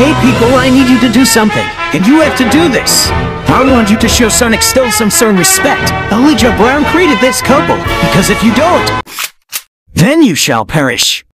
Hey people, I need you to do something, and you have to do this. I want you to show Sonic still some certain respect. Elijah Brown created this couple, because if you don't, then you shall perish.